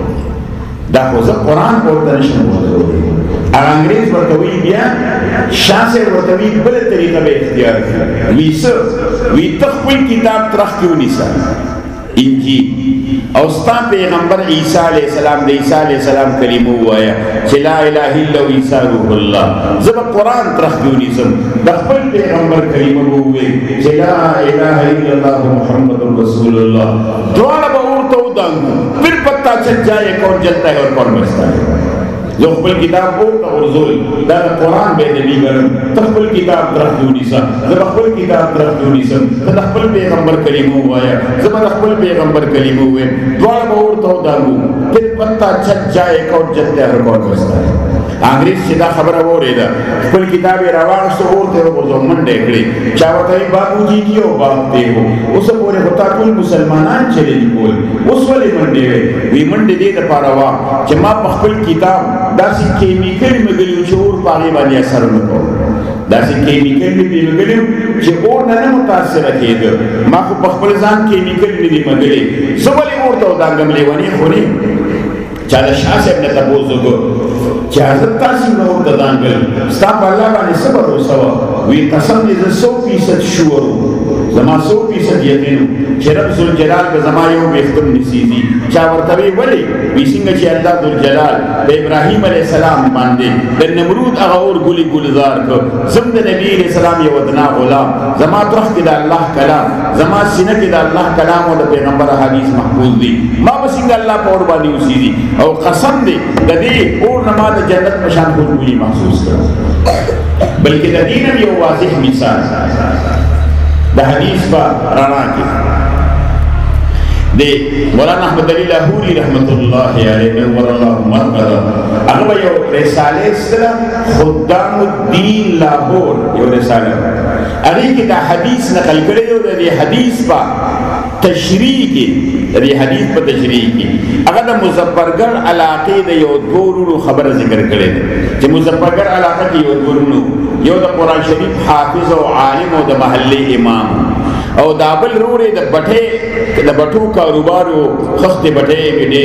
دا خو زه قرآن اورته نشم ورځو انګریز ورتوي بیا شاه سے ورتوي بل طریقه به اختیار کړي وی څه وی تخپل کتاب ترخ کې ونیسه انجیل او ستا پیغمبر عیسیٰ علیہ السلام دے عیسیٰ علیہ السلام کلمہ ہوایا چھ لا الہ الا عیسیٰ روح اللہ زب قرآن ترخ کیونیسم دخپل پیغمبر کلمہ ہوئے چھ لا الہ الا اللہ محمد رسول اللہ دوارا باورتا ہو دانگو پھر پتہ چل جائے کون جلتا ہے اور کون بچتا ہے جو خپل کتاب پورتا ورزول دا قرآن بے دلی گرم تخپل کتاب ترخ کیونیسا زب خپل کتاب ترخ کیونیسم تخپل پیغمبر کلمہ ہوایا زب خپل پیغمبر کلمہ ہوئے دوارا باورتا ہو دانگو پھر پتہ چل جائے کون جلتا ہے اور کون بچتا ہے انگریز چیدہ خبر ہو رہی دا خپل کتاب رواغ سے اورتے ہو برزو من ڈیکڑی چاہتا ہے بابو جی کیوں باپتے ہو اسے پورے ہوتا کل مسلمانان چلے دی بول اس والی من دے وی من دے دا پاروا چھ ما پخپل کتاب داسی کیمیکل مگلیو چھ اور پاگی بانی اثر نکو داسی کیمیکل مگلیو چھ اور ننے متاثر رکھے گا ما کو پخپل زان کیمیکل مگلی زوالی اورتا ہو دانگم لیوانی خونی چاہتا شاہ سے اپنے تبوزو کو چاہتا تاثیم رہو تدانگل ستاپ اللہ بانی صبر ہو سوا وی قسم دیزا سو فیصد شورو زما سو فیصد یقینو چھ رب ذوالجلال کا زمایو بیختم نسیزی چاورتوی ولی بیسنگا چھ اللہ ذوالجلال بے ابراہیم علیہ السلام باندے در نمرود اغاور گلی گلزار کو زمد نبی علیہ السلام یہ ودنا غلام زما ترخ کی دا اللہ کلام زما سینہ کی دا اللہ کلام و دا پیغمبر حدیث محفوظ دی ما بسنگا اللہ پور بانی اسیزی او قسم دے دا دے اور نماد جنت پشان خود بلی محسوس کرو بلکہ دا دینم یہ واضح مثال دا حدیث با رانا کی دے مولانا احمد علی لاہوری رحمت اللہ علیہ نور اللہ مرقدہ اغبا یو رسالہ استرا خدام الدین لاہور یو رسالہ اگی کی دا حدیث نقل کرے جو دا دی حدیث با تشریح کی دی حدیث پا تشریح کی اگر دا مزبرگر علاقے دا یو دورونو خبر ذکر کرے کہ مزبرگر علاقے کی یو دورونو یو دا قرآن شریف حافظ و عالم و دا محل امام او دا بل رورے دا بٹھے دا بٹھو کاروبارو خخت بٹھے بیڈے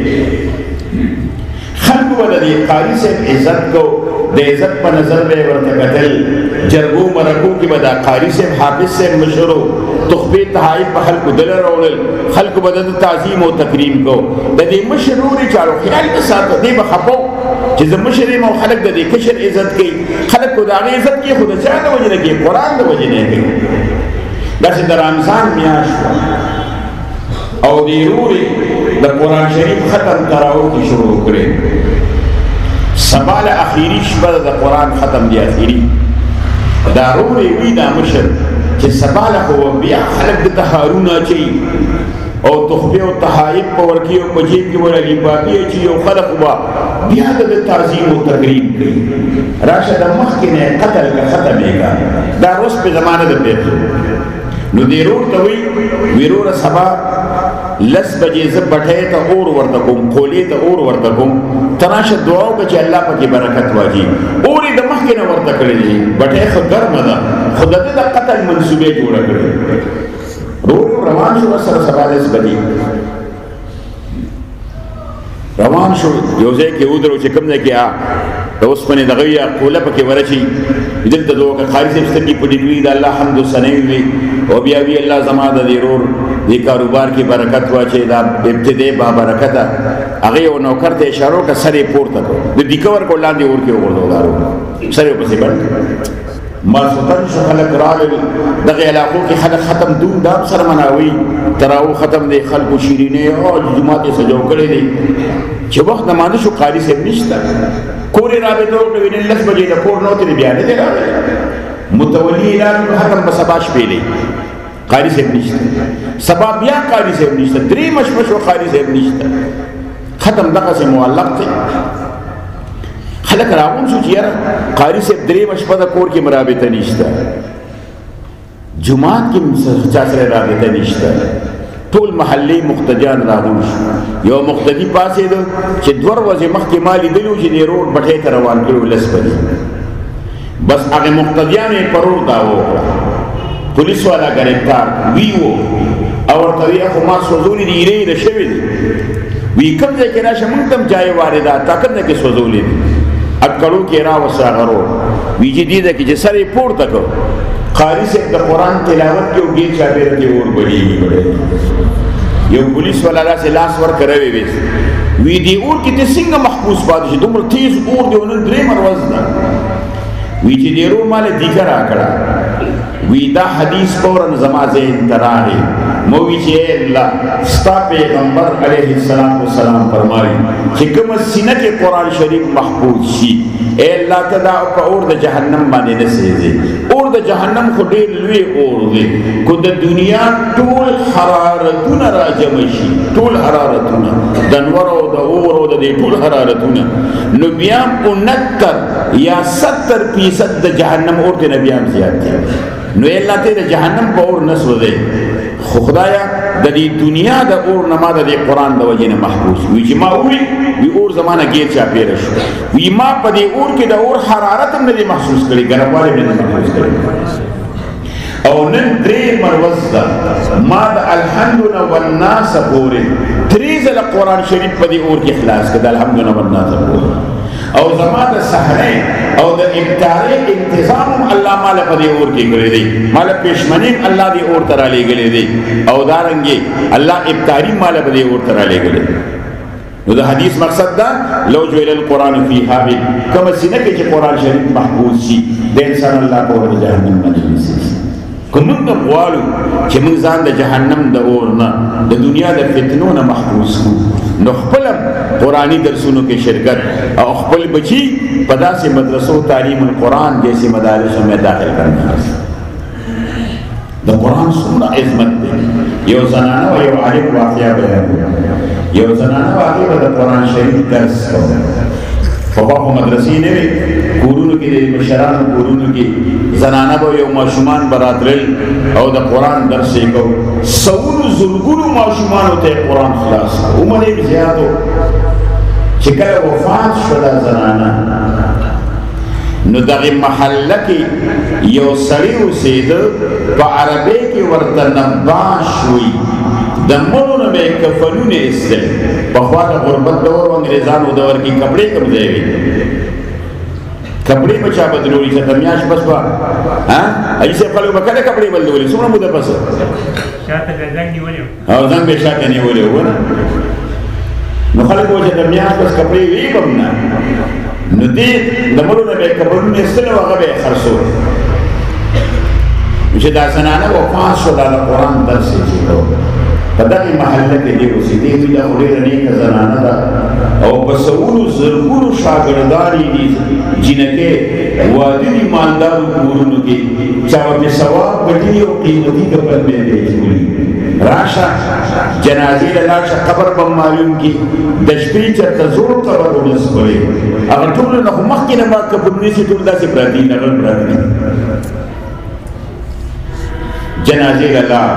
خلق بدا دی قاری سے عزت کو دے عزت پا نظر بے ورتقتل جرگو مرگو کی بدا قاری سے حافظ سے مشرو تخبی تحائب پا خلق دل رولل خلق بدا تعظیم و تکریم کو دا دی مشروری چارو خیال بساتو دی بخبو چیز مشری مو خلق دا دی کشر عزت کی خلق کو دا غی عزت کی خود چاہ دا وجہ کی قرآن دا وجہ نہیں کی دا سی دا رمضان میاش او دی روری دا قرآن شریف ختم تراؤ کی شروع کرے سبال اخیری شبہ دا قرآن ختم دی اخیری دا روری وی دا مشر چی سبال خو بیا خلق دا تحارونا چی او تخبی و تحائب پورکی و مجیب کی ولا لیبابی چی او خلق با بیا دا تعظیم و تقریب کری راشد مخکن قتل کا ختم ایگا دا روز پہ زمانہ دا پیتو نو دیرور توی ویرور سبا لس بجے زب بٹھے تا اور وردکم کھولے تا اور وردکم تناشد دعاو کچھ اللہ پا کی برکت واجی اوری دا مخکن وردکڑی دی بٹھے خود گرم دا خود دا قتل منصوبے جوڑا کری رو روان شو سر سبا لس بجے روان شو یوزے کے ادھر چکم دے کیا تو اس پنے دغویہ قولہ پا کے ورچی دل تا دو کا خارج سے بستگی پڑی دوی دا اللہ حمد و سنیل وی و بیاوی اللہ زمان دا دیرور دی کاروبار کی برکت واچے دا ابتدے با برکتا اگئی و نوکر تے اشاروں کا سرے پورتا کو دی دیکور کو لاندی اور کے اوردو دارو سرے پسی بڑھ ما سلطان شو خلق رالل دغی علاقوں کی خلق ختم دون دام سر مناوی تراؤ ختم دے خلق و شیرینے اور جماعت سجاو کرے دے چھ وقت نمانے شو قاری سے نشتا کوری رابطوں کو وینن لس بجے دا کور نوتی دی بیانے دے رابطے متولی اعلان ختم په سبا شپې دی قاری صاحب نشته سبا بیا قاری صاحب نشته درې مشمش و قاری صاحب نشته ختم دغه سه معلق دی خلک راغون شو چې یاره قاری صاحب درې مشپه د کور کې مرابطه نشته جمعات کې چا سره رابطه نشته ټول محلي مقتدیان راغون شو یو مقتدی پاسې ده چې دوه ورځې مخکې ما لیدلو چې د روډ بټۍ ته روان کړو لس بجې بس هغه مقتدیان یې پر روډ دعوه وکړه پولیس والا ګرفتار وی وو او ورته ویې خو ما سوځولي دي ایرې ایره شوي دي وی کوم ځای کې راشه موږ ته هم جای واردات تا کوم ځای کې سوځولي دي اټکړو کې راوسه هغه روډ وی چې دې ده کې چې سر یې پورته کړو قاری صاحب د قرآن تلاوت کې وګي چاپېره کې اور بلیږي یو پولیس والا داسې لاس ورکړی وی ویست وی دې اور کې ته څنګه محفوظ پاتې شي دومره تیز اور دی نن درېیمه ورځ ده وی چې دې رو ماله دیګه راکړه وی دا حدیث فوراً زما ذهن ته راغی مو وی چې الله ستا پیغمبر علیه السلام فرمایي چې کومه سینه کې قرآن شریف محفوظ شي اے الله ته دا په اور د جهنم باندې نه سېځي اور د جهنم خو ډېر لوی اور دی کو د دنیا ټول حرارتونه راجمع شي ټول حرارتونه د انور او د اور او د دې ټول حرارتونه نو بیا انہتر یا ستر فیصد د جهنم اور ته بیا هم زیات دی نو الله ته د جهنم په اور نه سوځي خو خدایا د دې دنیا د اور نه ما د قرآن د وجې نه محفوظ وي چې ما وی وی اور زمانه غیر چاپېره شو وی ما په دې اور کې د اور حرارت هم نه محسوس کړي ګرموالی نه محسوس کړي او نن درې مروز ده ما د الحمدلله والناس پورې درې ځله قرآن شریف په دې اور کې خلاص کړه د الحمدلله والناس پورې او زما د سحرې او د ابتارې انتظام الله مال په دې اور کې کړی دی مال پښمنې الله دې اور تر علی غلې دی او دارنګي الله ابتاری مال په دې اور تر علی غلې نو د حدیث مقصد دا لو جو ال القران فی حابل کما سینه کې چې قرآن شریف محفوظ شي د انسان الله په اور جهنم باندې نشي کوم د غوالو چې موږ ځان د جهنم د اور نه د دنیا د فتنو نه محفوظ کو نو خپل قرآنی درسونو کې شرکت او خپل بچی په داسې مدرسو تعلیم القرآن جیسے مدارسوں میں داخل کرنا د قرآن څومره عظمت دی یو زنانه او یو عالم واقعه بیان یو زنانه واقعه د قرآن شریف درس فباقو مدرسې نه وي کورونو کې د مشرانو کورونو کې زنانه به یو ماشومان براترل او د قرآن درس یې کو سونو زرګونو ماشومانو ته قرآن خلاص عمر یې زیاتو چې کله وفات شوه زنانه نو دغه محله کې یو سړی اوسېده په عربی کې ورته نباش وي د مړو نه به کفنونه ایستل پخوا د غربت دور و انګریزانو دور کې کپړې کم ځای وي کپړې به چا بدلولي چې ته میاشت بس به حاجي صاحب خلک به کله کپړې بدلولي څومره موده پس شاته زنګ نیولی او زنګ به شاته نیولی و نه نو خلک به چې د میاشت بس کپړې وي به نه نو دې د مړو نه به کپړونه ایستل او هغه به یې خرڅول چې دا زنانه وفات شوه دا د قرآن درس یې چې کوو په دغه محله کې دی اوسېدې وي دا خو ډېره نیکه زنانه ده او په سوونو زرګونو شاګردان یې دي جینکې واده دي مالدارو کورونو کې چا به پېښور ګټلي او قیمتي کپل به یې اچولي راشه جنازې له لاړ شه قبر به معلوم کړي د شپې چېرته زوړ قبر ونسپړې هغه ټولو نه خو مخکې نه به کفنونه چې ټول داسې پراته دي نغل پراته دي جنازې له لاړ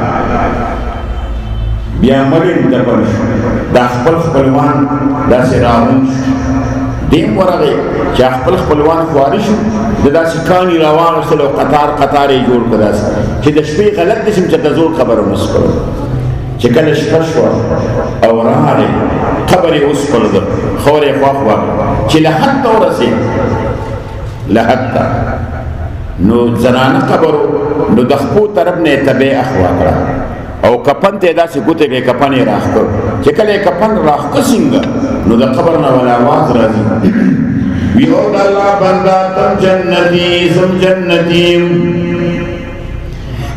بیا مړین دفن شو دا خپل خپلوان داسې راغون شو دیم ورغی چې خپل خپلوان خواري شو د داسې کاڼي راواغېستل او قطار قطار یې جوړ کړه داسې چې د شپې غلط دي چې د زوړ قبر ونسپړو چې کله شپه شوه او راغی قبر یې وسپړده خور یې خوا خوا چې لحد ته ورسېد لحد ته نو زنانه قبر نو د خپو طرف نه یې تبې اخوا کړه او کپن ته داسې ګوتې به کپن یې راخ کړ چې کله یې کپن راخ کړ څنګه نو د قبر نه ولا آواز راځي وی او د الله بنده تم جنتي زم جنتي چې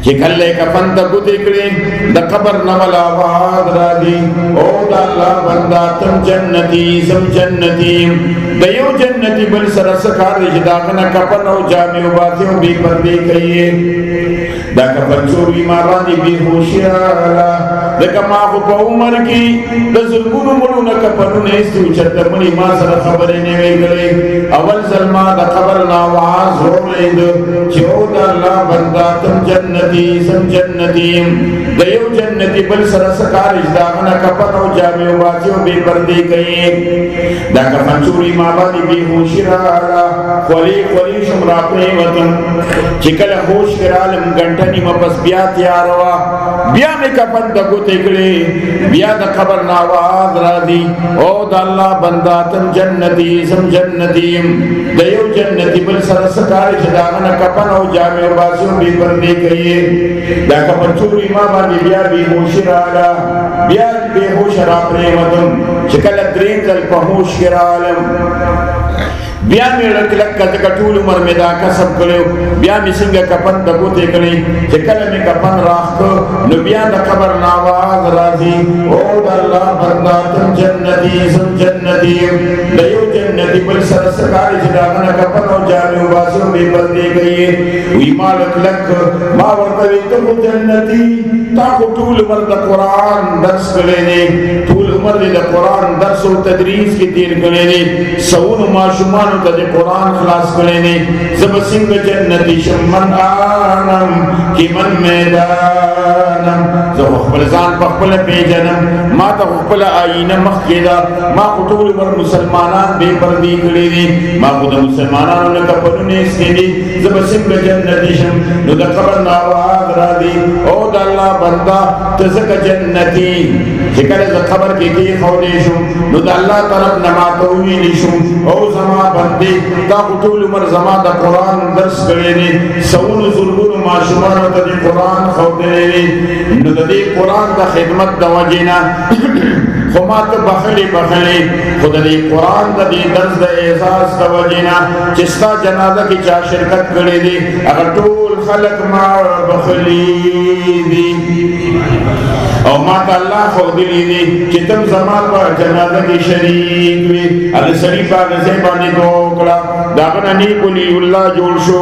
چکلے کفن تا گتے کریں دا قبر نمال آباد را دی او دا اللہ بندہ تم جنتی سم جنتی دیو جنتی بل سرسکار جداغنا کفن او جامع و باتیوں بی پردے کئیے دا کفن چوری مارانی بی ہوشی آلا دکا ماخو پا عمر کی دا ظلمونو ملونا کفنو نیستو چرد منی ما سر خبری نوے گلے اول ظلمہ دا قبر ناواز ہو لید چو دا اللہ بندہ تم جنتی سم جنتی دیو جنتی بل سرسکار اجداغنا کفن او جامع و باتیوں بی پردے کئیے دا کفن چوری مارانی بی ہوشی آلا خولی خولی شمرا پریمتن چکل ہوش کرالم گنٹنی مپس بیا تیاروا بیا میں کفن دا گتے کرے بیا دا قبر ناواز را دی او دا اللہ بندہ تم جنتی سم جنتی دیو جنتی بل سرسکار جداغنا کفن او جامع و باسیوں بی بردے کئیے دا کفن چوری ماں بانی بیا بی ہوش رالا بیا بی ہوش را پریمتن چکل درین تل پہوش کرالم بیا میں لک لک کا طول عمر میں دا کسب کرے بیا میں سنگا کپن دبوتے کرے چکل میں کپن راہ کو نو بیا دا قبر ناواز راضی او دا اللہ بندہ تم جنتی سم جنتی دیو جنتی بل سرسکار جداغنا کپن او جامع و باسیوں بے بردے گئیے وی مالک لک ما ورطوی تم جنتی تاکو طول عمر دا قرآن درس کرے نے طول عمر دا قرآن درس و تدریس کی تیر کرے نے سون ما شمان تا دے قرآن خلاص کرے نے زب سنگ جنتی شمن آنم کی من میدانم زب اخبر زان پا اخبر پی جنم ما تا اخبر آئین مخ کیدا ما خطول ور مسلمانان بے پردی کرے نے ما خود مسلمانان لکا پنونے اس کے دی زب سنگ جنتی شم نو دا قبر ناواد را دی او دا اللہ بندہ تزک جنتی چکر از قبر کی کی خولیشم نو دا اللہ طرف نماتوی نشم او زمان بندے تا قطول عمر زمان دا قرآن درس کرے نے سون ظلمون معشومان تا دی قرآن خوردنے نے نو دا دی قرآن دا خدمت دا وجینا خمات بخلی بخلی خود دی قرآن دا دی درس دا احساس دا وجینا چستا جنازہ کی چاہ شرکت کرے دی اگر طول خلق مار بخلی دی او ماتا اللہ خوردلی دی چتم زمان پر جنازہ کی شریک وی علی سریف آگا زیبانی دوکلا داغنا نیکولی اللہ جوڑ شو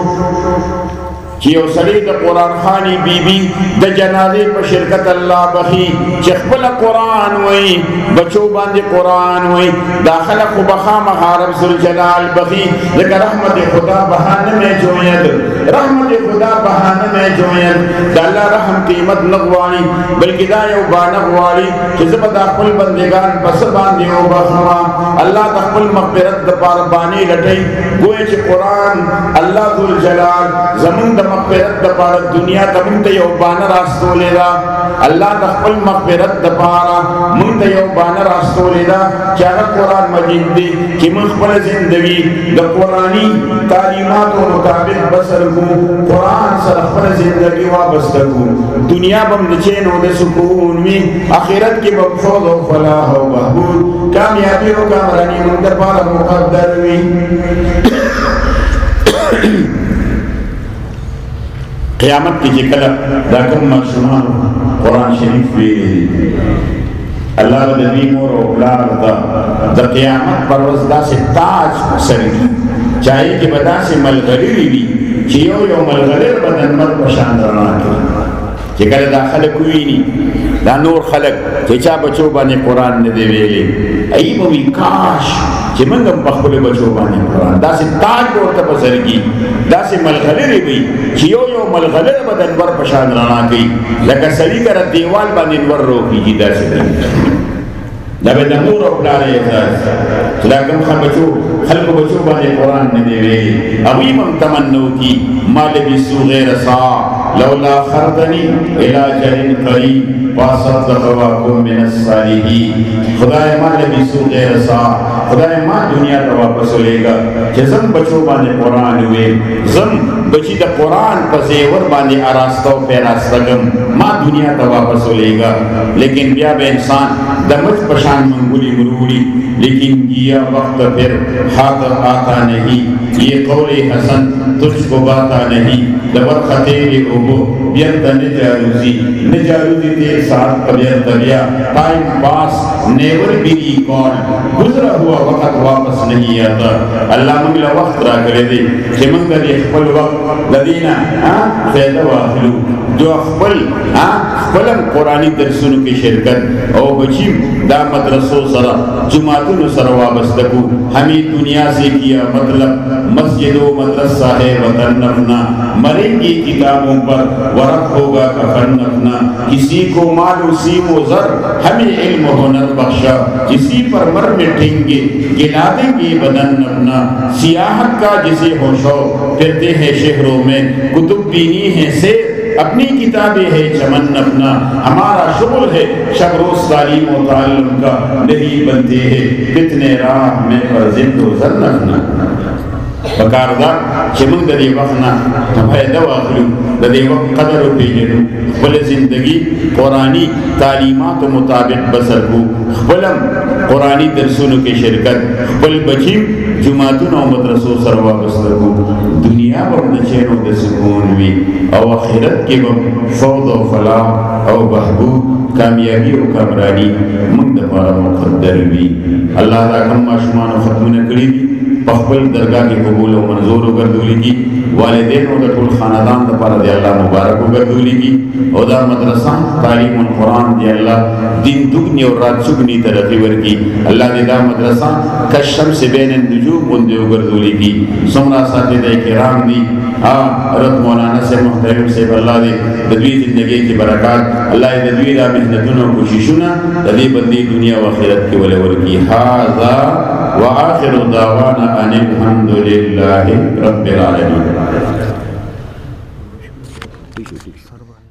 چیو سلی دا قرآن خانی بی بی دا جنازے پر شرکت اللہ بخی چخبل قرآن وئی بچو باندے قرآن وئی داخل خبخام حارب سلجلال بخی لیکن رحمت خدا بہانے میں جوید رحمت خدا بہانے میں جوید دا اللہ رحم قیمت نغوانی بلکہ دا یو بانغوانی چیزب دا خپل بندگان بس باندے ہو بخوا اللہ دا خپل مغفرت دا پاربانی لٹی گوئے چی قرآن اللہ ذو الجلال زمین دا مغفرت دا پارا دنیا دا منتا یو بانا راستو لیدا اللہ دا خپل مغفرت دا پارا منتا یو بانا راستو لیدا چاہا قرآن مجید دی کہ مخبر زندگی دا قرآنی تعلیمات و مطابق بسر کو قرآن سر خبر زندگی وابستہ کو دنیا بم دچین و دا سکون میں آخرت کی بمفوض و فلاح و بحبود کامیابی و کامرانی مندر پارا مقدر وی قیامت کی جکلہ داکم مقصومان قرآن شریف بھی اللہ ردنی مور و اولاد دا دا قیامت پروز دا سے تاج سرگی چاہیے کہ بدا سے ملغری بھی چیو یو ملغرر بدن مر پشاند رنا کی چکل دا خلق ہوئی نہیں دا نور خلق چیچا بچو بانے قرآن نے دے ویلے ای موی کاش چی منگم بخبل بچو بانے قرآن دا سے تاج دورتا بزرگی دا سے ملغلر بھی چیو یو ملغلر بدن ور پشاند رانا کی لکا سری کر دیوال بانے ور رو کی جی دا سے دی دا بے نمور اپلارے احساس چلا کم خل بچو خلق بچو بانے قرآن نے دے ویلے اویمم تمنو کی مال بسو غیر سا لولا خردنی علاجہ قریب وَاصَدَّقَوَاكُمْ مِنَ الصَّالِحِينَ خدای ماں لبی سو غیر سا خدای ماں دنیا تا واپس لے گا کہ زم بچو بانے قرآن ہوئے زم بچی دا قرآن پسیور بانے آراستہ و پیراستگم ماں دنیا تا واپس لے گا لیکن بیا بے انسان دمج پشان منگولی مرولی لیکن گیا وقت پھر حاضر آتا نہیں ये कौले हसन तुझको बाता नहीं दबर खतेरे ओबो व्यर्थ निजारूजी निजारूजी तेरे साथ कबियत तबिया time pass never be record गुजरा हुआ वक्त वापस नहीं आता अल्लाह मंगला वक्त रा करे दे कि मंगल यखबल वक्त लदीना हाँ फ़ैदा वाखलू जो अखबल हाँ फलम कुरानी दरसुन की शिरकत और बचीम दा मदरसों सरा जुमातुन सरा वाबस्तकू हमें दुनिया से किया मतलब मस्जिदों मदरसा है वतन अपना मरेंगे किताबों पर वरक होगा कफन अपना किसी को माल उसी वो जर हमें इल्म हुनर बख्शा जिसी पर मर मिटेंगे गिला देंगे बदन अपना सियाहत का जिसे हो शौक फिरते हैं शहरों में कुतुब बीनी है से अपनी किताबें है चमन अपना हमारा शुगल है शब रोज तालीम और ताल्लुम का नहीं बनते हैं कितने राह में पर जिंदो जन अपना बकारदा चिमंग दे वखना फायदा वाखलू दे वक्त कदर पेजलू बल जिंदगी कुरानी तालीमात मुताबिक बसर को बलम कुरानी दरसुन के शिरकत बल बचीम जुमातुन और मदरसों सरवा बसर को दुनिया पर नचेनो दे सुकून भी और आखिरत के वक्त फौज और फलाह और बहबूद कामयाबी और कामरानी मंद पारा मुक़द्दर भी अल्लाह दा कम आसमान और ख़त्म न करी पखबल दरगाह के कबूल और मंजूर होकर दूली की वालिदैन और टोल खानदान द पारा दे अल्लाह मुबारक होकर दूली की और दा मदरसा तालीम और कुरान दे अल्लाह दिन दुगनी और रात सुगनी तरक्की वर की अल्लाह ने दा मदरसा कशम से बैन नुजूम बुंदे होकर दूली की सोमरा साथी किराम दी हाँ रत मौलाना से मुहतरम से अल्लाह दे दवी जिंदगी की बरकत अल्लाह दवी दा मेहनतों कोशिशों दली बंदी दुनिया व आखिरत के वले वर की हाज़ा व आखिरु दावाना अनिल हम्दुलिल्लाहि रब्बिल आलमीन।